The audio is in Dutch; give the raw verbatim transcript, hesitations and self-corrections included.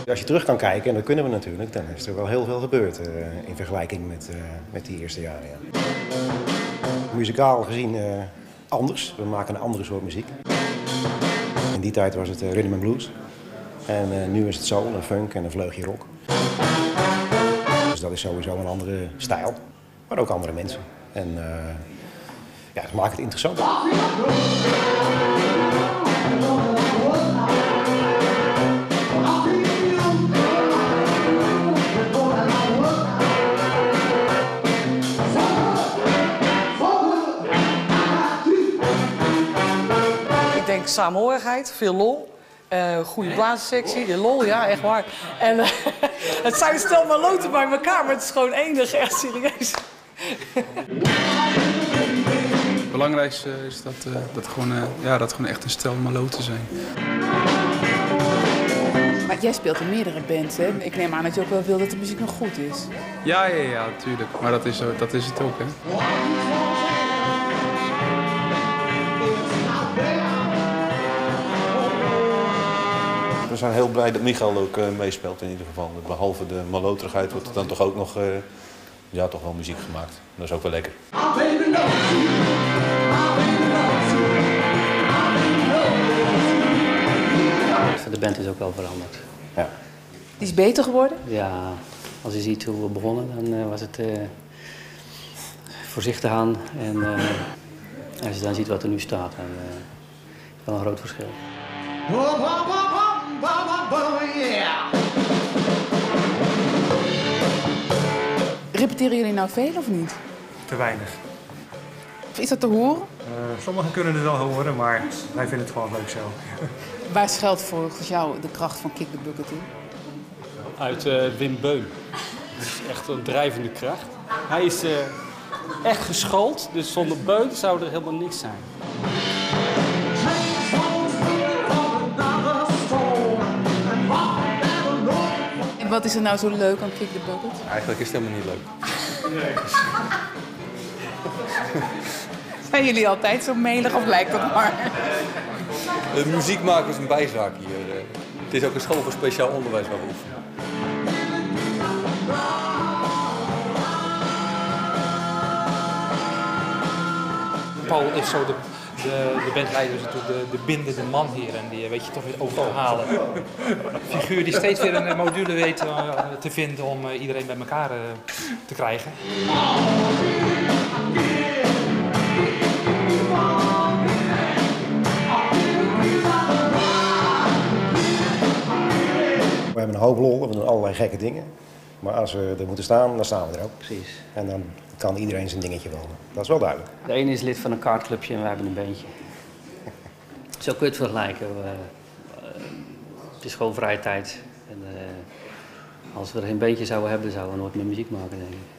Als je terug kan kijken, en dat kunnen we natuurlijk, dan is er wel heel veel gebeurd uh, in vergelijking met, uh, met die eerste jaren. Ja. Muzikaal gezien uh, anders. We maken een andere soort muziek. In die tijd was het uh, rhythm and blues. En uh, nu is het soul, een funk en een vleugje rock. Dus dat is sowieso een andere stijl, maar ook andere mensen. En uh, ja, dat maakt het interessant. Ik denk saamhorigheid, veel lol. Uh, goede blazensectie, de lol, ja, echt waar. En uh, het zijn stel maloten bij elkaar, maar het is gewoon enig, echt serieus. Het belangrijkste is dat, uh, dat, gewoon, uh, ja, dat gewoon echt een stel maloten zijn. Maar jij speelt in meerdere bands, hè? Ik neem aan dat je ook wel wil dat de muziek nog goed is. Ja, ja, ja, natuurlijk. Maar dat is, dat is het ook, hè. We zijn heel blij dat Michael ook uh, meespeelt in ieder geval. Behalve de maloterigheid wordt er dan toch ook nog, uh, ja, toch wel muziek gemaakt. Dat is ook wel lekker. De band is ook wel veranderd. Ja. Die is beter geworden? Ja, als je ziet hoe we begonnen, dan uh, was het uh, voorzichtig aan. En uh, als je dan ziet wat er nu staat, dan uh, is wel een groot verschil. Repeteren jullie nou veel of niet? Te weinig. Is dat te horen? Uh, sommigen kunnen het wel horen, maar wij vinden het gewoon leuk zo. Waar schuilt volgens jou de kracht van Kick the Bucket in? Uit uh, Wim Beun. Dat is echt een drijvende kracht. Hij is uh, echt geschoold, dus zonder Beun zou er helemaal niks zijn. En wat is er nou zo leuk aan Kick the Bucket? Eigenlijk is het helemaal niet leuk. Zijn jullie altijd zo melig of lijkt het maar? De muziek maken is een bijzaak hier. Het is ook een school voor speciaal onderwijs waar we oefenen. Paul is zo de, de, de bandleider, is natuurlijk de, de bindende man hier en die weet je toch weer over te halen. Een figuur die steeds weer een module weet uh, te vinden om uh, iedereen bij elkaar uh, te krijgen. We hebben een hoop lol, we doen allerlei gekke dingen. Maar als we er moeten staan, dan staan we er ook. Precies. En dan kan iedereen zijn dingetje wel. Dat is wel duidelijk. De ene is lid van een kaartclubje en wij hebben een bandje. Zo kun je het vergelijken. We, uh, het is gewoon vrije tijd. En, uh, als we er geen bandje zouden hebben, zouden we nooit meer muziek maken, denk ik.